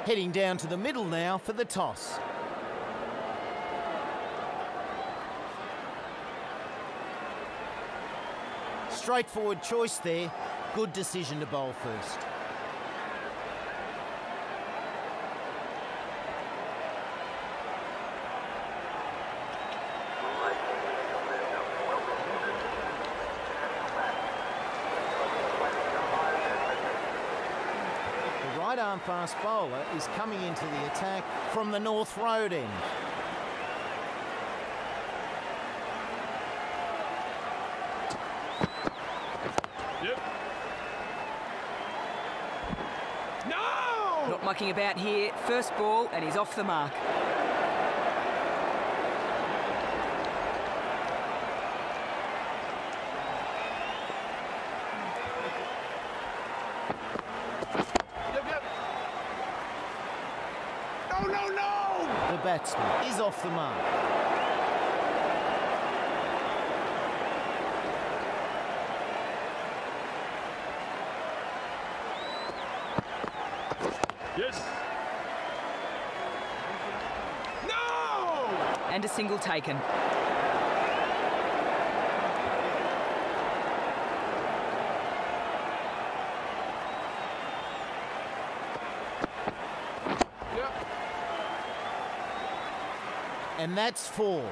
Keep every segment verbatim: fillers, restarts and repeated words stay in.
Heading down to the middle now for the toss. Straightforward choice there. Good decision to bowl first. The right arm fast bowler is coming into the attack from the North Road end. Not mucking about here. First ball, and he's off the mark. Yep, yep. No, no, no! The batsman is off the mark. Yes. No! And a single taken. Yep. And that's four.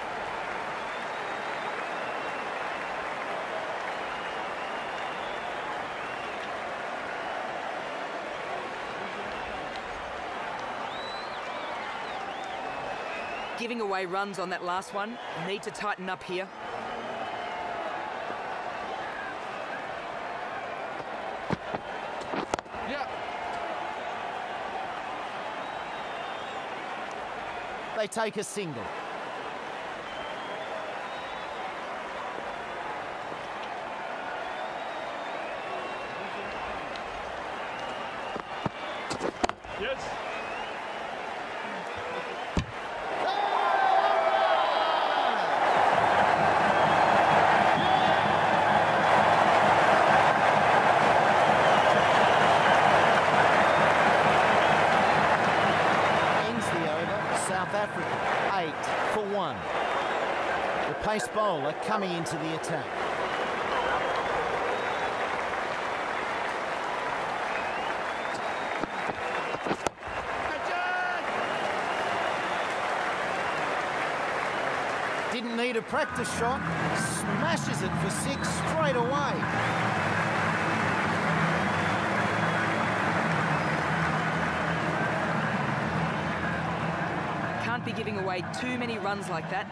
Giving away runs on that last one. Need to tighten up here. Yeah. They take a single. Yes. South Africa, eight for one. The pace bowler coming into the attack. Didn't need a practice shot, smashes it for six straight away. Can't be giving away too many runs like that.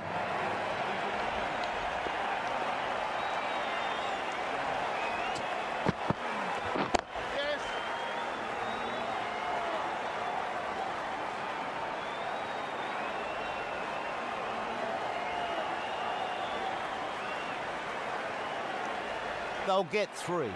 Yes. They'll get through.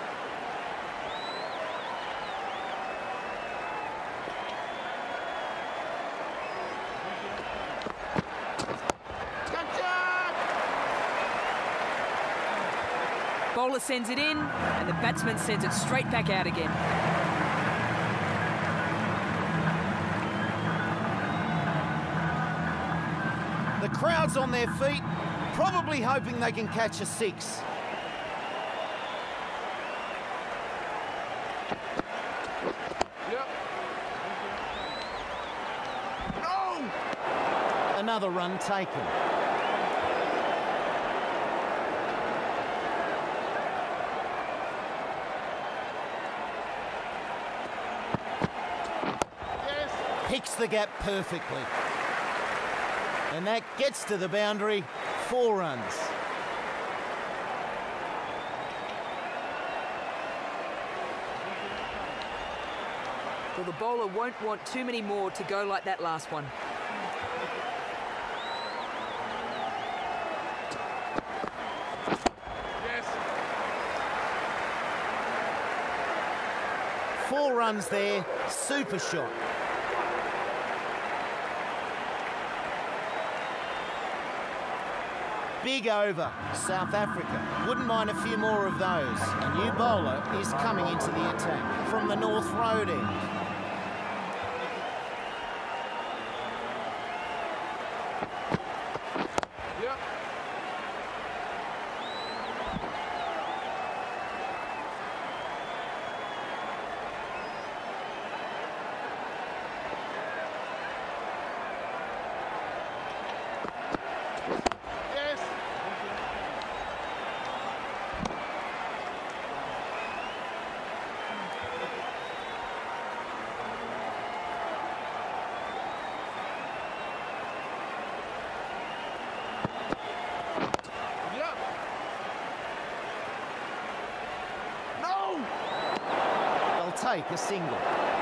Bowler sends it in, and the batsman sends it straight back out again. The crowd's on their feet, probably hoping they can catch a six. Yep. No! Another run taken. Picks the gap perfectly. And that gets to the boundary, four runs. Well, the bowler won't want too many more to go like that last one. Yes. Four runs there, super shot. Big over, South Africa. Wouldn't mind a few more of those. A new bowler is coming into the attack from the North Road end. Yep. Yes. Yep. No. They'll take a single.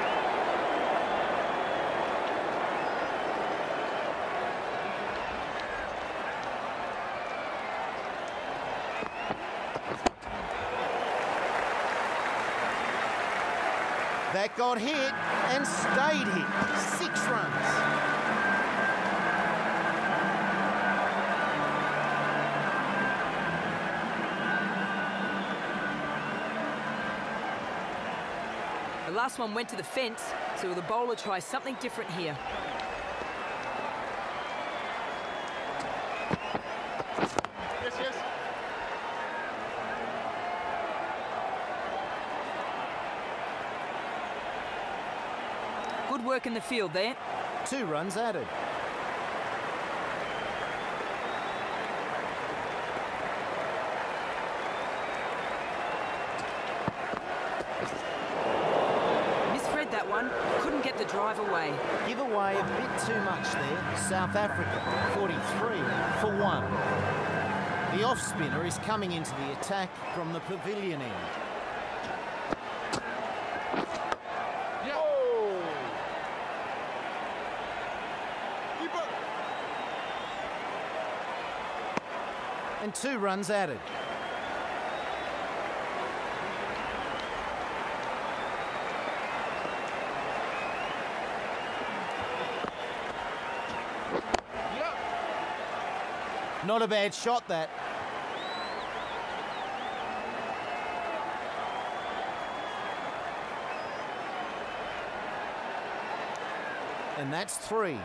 That got hit and stayed hit. Six runs. The last one went to the fence, so will the bowler try something different here? Yes, yes. Good work in the field there. Two runs added. Misread that one. Couldn't get the drive away. Give away a bit too much there. South Africa, forty-three for one. The off-spinner is coming into the attack from the pavilion end. Yeah. Keep up. And two runs added. Yeah. Not a bad shot, that. And that's three.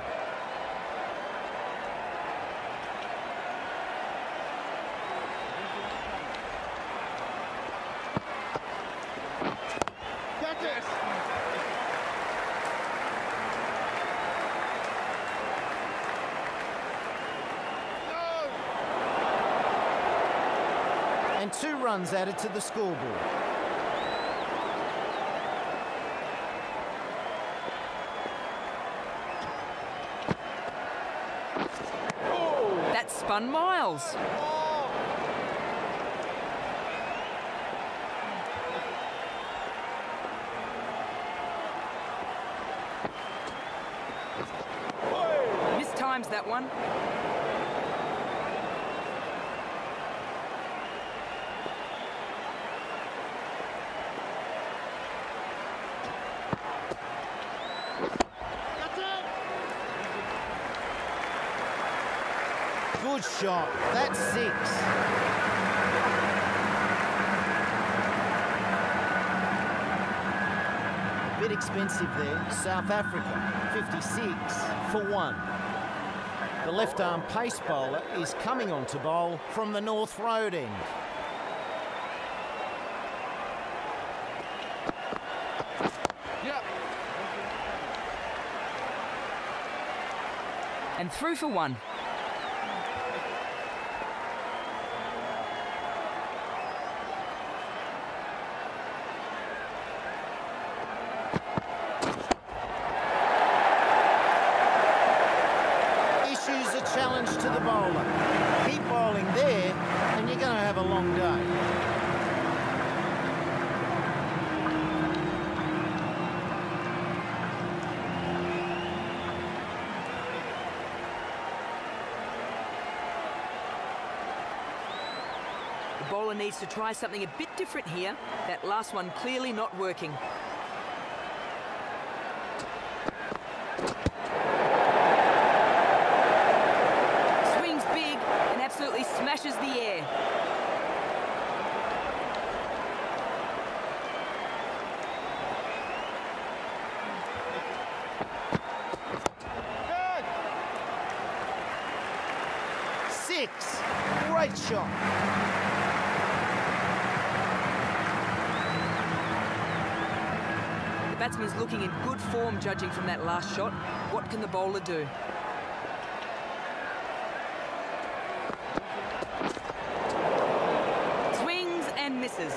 Catch it. No. And two runs added to the scoreboard. That spun miles. Mistimes that one. That's it. Good shot. That's six. A bit expensive there. South Africa, fifty-six for one. The left-arm pace bowler is coming on to bowl from the North Road end. Yeah. And through for one. Issues a challenge to the bowler. Keep bowling there and you're going to have a long day. The bowler needs to try something a bit different here. That last one clearly not working. Swings big and absolutely smashes the air. Good. six. Great shot. The batsman's looking in good form judging from that last shot. What can the bowler do? Swings and misses.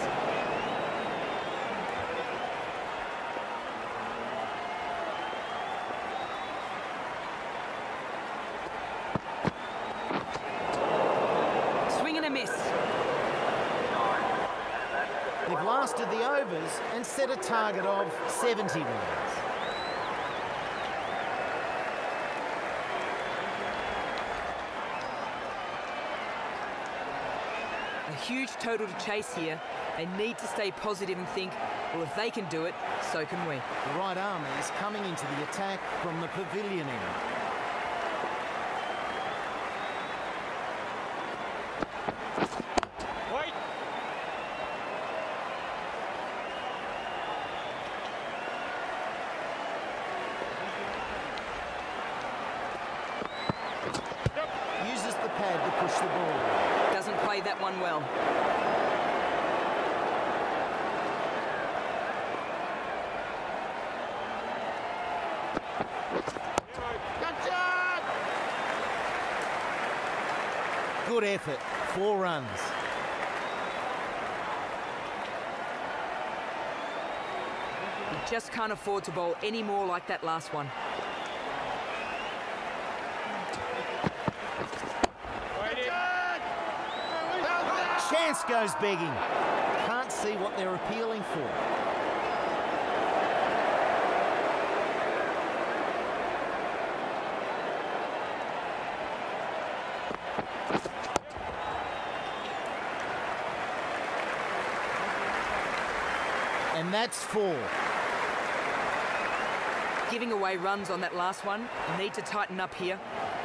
Swing and a miss. They've lasted the overs and set a target of seventy runs. A huge total to chase here. They need to stay positive and think, well, if they can do it, so can we. The right arm is coming into the attack from the pavilion end. Wait. Uses the pad to push the ball. Doesn't play that one well. Good effort, four runs. You just can't afford to bowl any more like that last one. Chance goes begging. Can't see what they're appealing for. And that's four. Giving away runs on that last one. They need to tighten up here.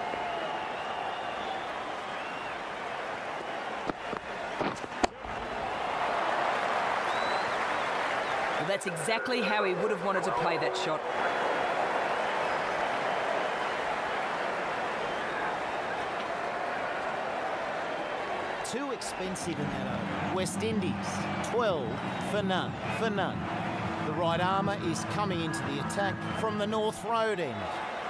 Well, that's exactly how he would have wanted to play that shot. Too expensive in that over. West Indies, twelve for none, for none. The right armour is coming into the attack from the North Road end.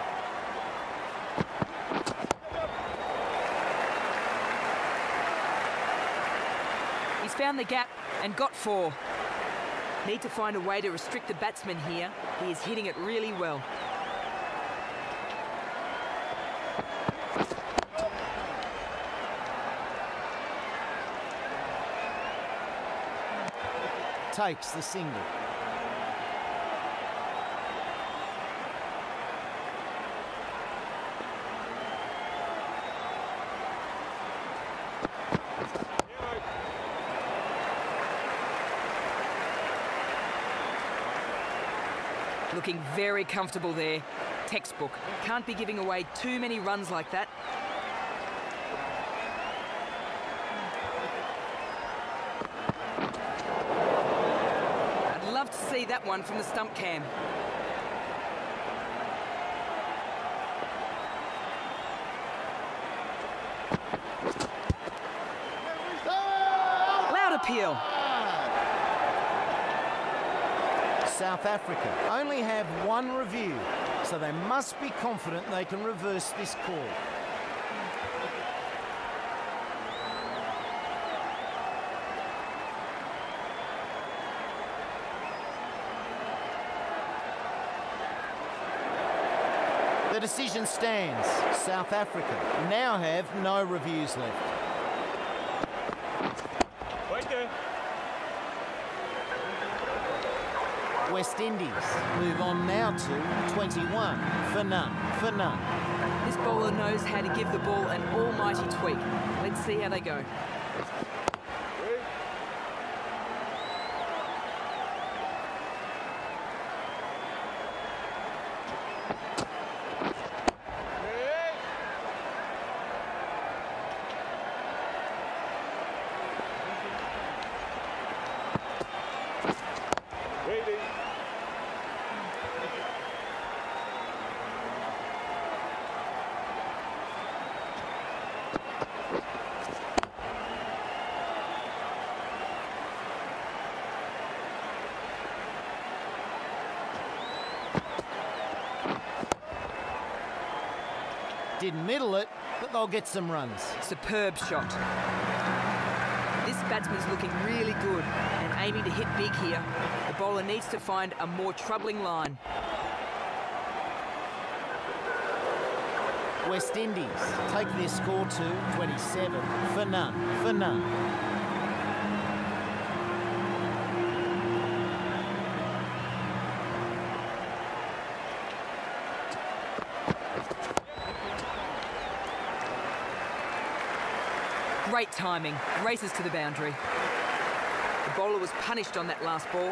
He's found the gap and got four. Need to find a way to restrict the batsman here. He is hitting it really well. Takes the single. Looking very comfortable there. Textbook. Can't be giving away too many runs like that. I'd love to see that one from the stump cam. Loud appeal. South Africa only have one review, so they must be confident they can reverse this call. The decision stands. South Africa now have no reviews left. Wait there. West Indies move on now to twenty-one for none, for none. This bowler knows how to give the ball an almighty tweak. Let's see how they go. Didn't middle it, but they'll get some runs. Superb shot. This batsman's looking really good and aiming to hit big here. The bowler needs to find a more troubling line. West Indies take their score to twenty-seven for none, for none. Great timing, races to the boundary. The bowler was punished on that last ball.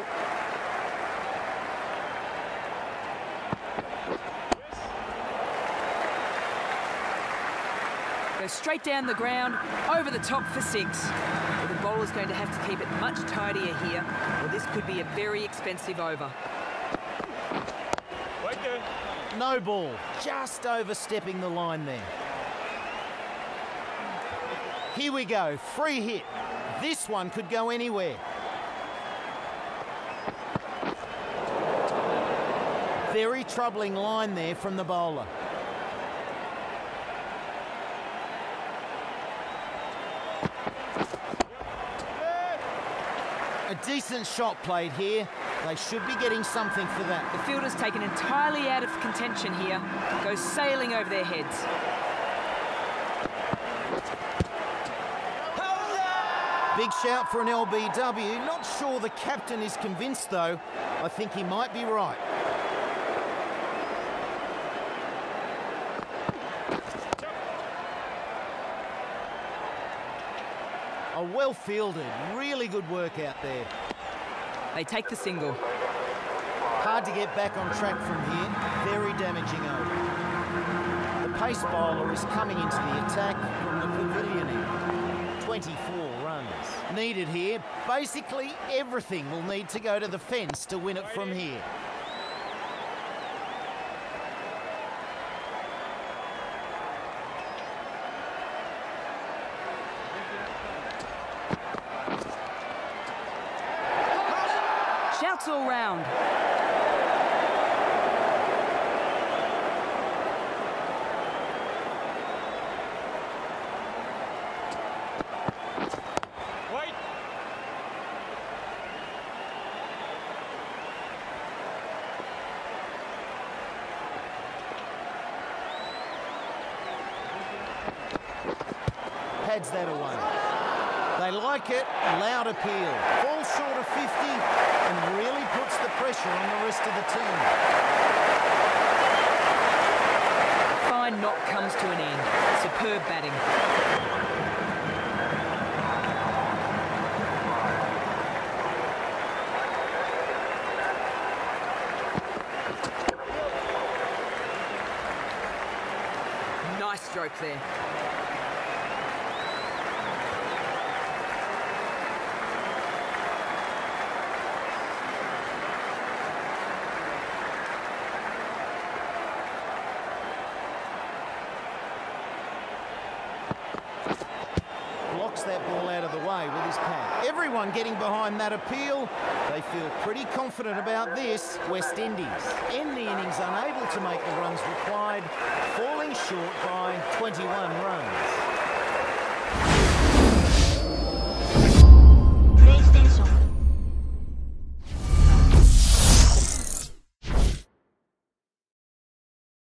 Goes straight down the ground, over the top for six. But the bowler's going to have to keep it much tidier here, or this could be a very expensive over. Right there. No ball, just overstepping the line there. Here we go, free hit. This one could go anywhere. Very troubling line there from the bowler. A decent shot played here. They should be getting something for that. The fielder's taken entirely out of contention here. Goes sailing over their heads. Big shout for an L B W. Not sure the captain is convinced, though. I think he might be right. A well fielded, really good work out there. They take the single. Hard to get back on track from here. Very damaging over. The pace bowler is coming into the attack from the pavilion end. twenty-four runs needed here. Basically, everything will need to go to the fence to win it from here. Shouts all round. Pads that away. They like it, loud appeal. Falls short of fifty and really puts the pressure on the rest of the team. Fine knock comes to an end. Superb batting. Nice stroke there. That ball out of the way with his pad. Everyone getting behind that appeal. They feel pretty confident about this. West Indies end the innings unable to make the runs required, falling short by twenty-one runs.